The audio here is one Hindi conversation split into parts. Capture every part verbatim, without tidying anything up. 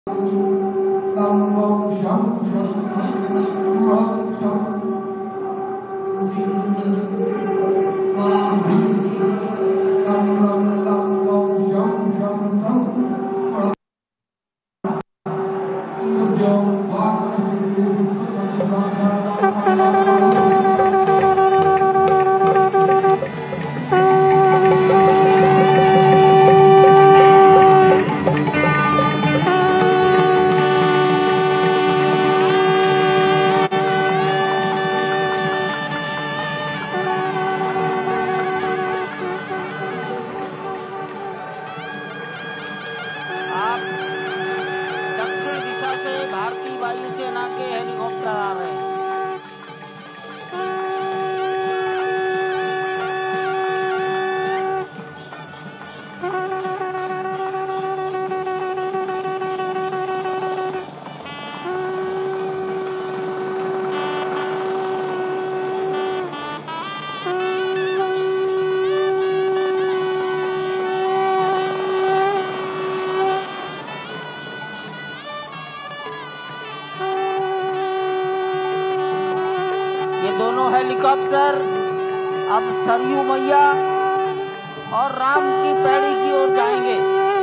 हेलीकॉप्टर अब सरयू मैया और राम की पैड़ी की ओर जाएंगे।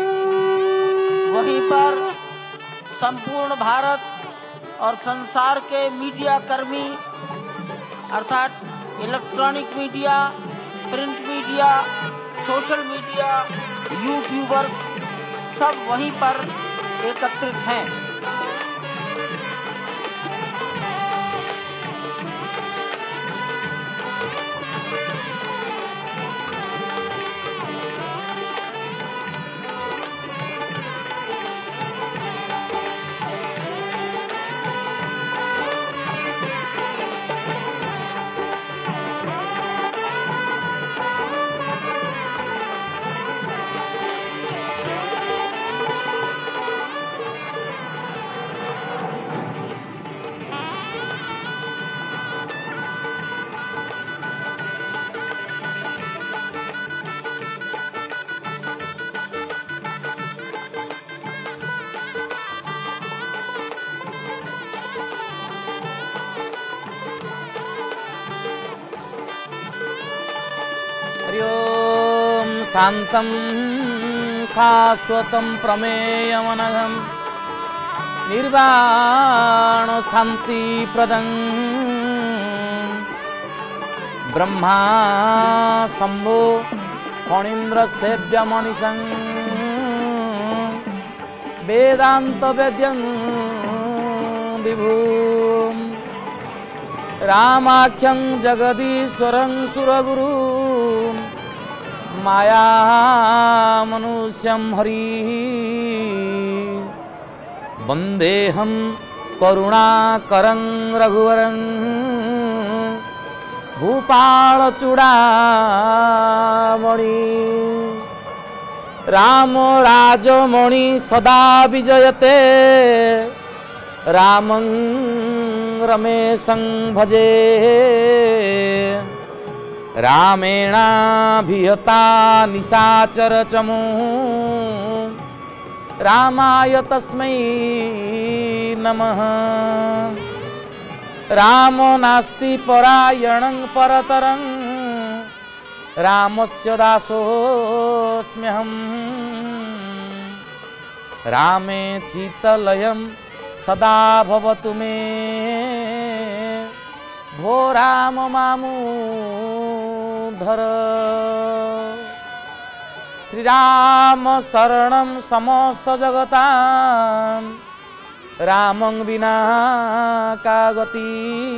वहीं पर संपूर्ण भारत और संसार के मीडिया कर्मी अर्थात electronic media, print media, social media, YouTubers सब वहीं पर एकत्रित हैं। शांतं शाश्वतं प्रमेयमनघं निर्वाण शांति प्रदं ब्रह्मा शंभो फणीन्द्र सेव्य मनीषं वेदांत वेद्यं विभुं रामाख्यं जगदीश्वरं सुरगुरुं माया मनुष्यं हरि वंदेहं करुणाकरं रघुवरं भूपाल चूड़ामणि राम राजमणि सदा विजयते रामं रमेशं भजे रामेणाभिहता निशाचर चमू रामाय तस्मै नमः। राम नास्ति परायणं परतरं रामस्य दासोऽस्म्यहम् रामे चित्तलयं सदा भवतु मे भो राम मामुधर। श्रीराम शरणं समस्त जगतां रामं विना का गति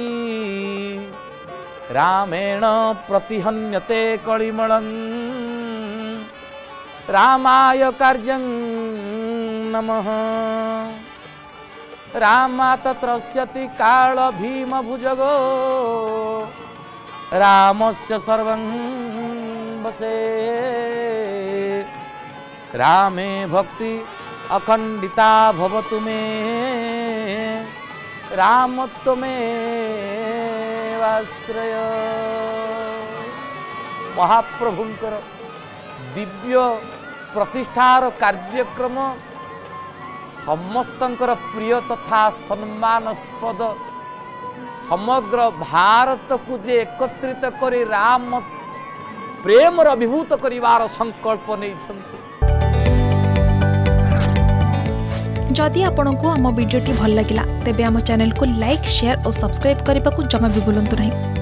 रामेण प्रतिहन्यते कलिमलं रामाय कार्यं नमः। रामात् त्रस्यति काल भीम भुजगो रामस्य सर्वं वसे रामे भक्ति अखंडिता भवतु मे राम त्वमेवाश्रय। महाप्रभुंकर दिव्य प्रतिष्ठार कार्यक्रम समस्तंकर प्रिय तथा सम्मानास्पद समग्र भारत को जे एकत्रित करी राम प्रेम अभिभूत करिवार संकल्प नहीं। जदि आपंक आम भिडी भल लगा तेब आम चैनल को लाइक शेयर और सब्सक्राइब करने को जमा भी भूलु नहीं।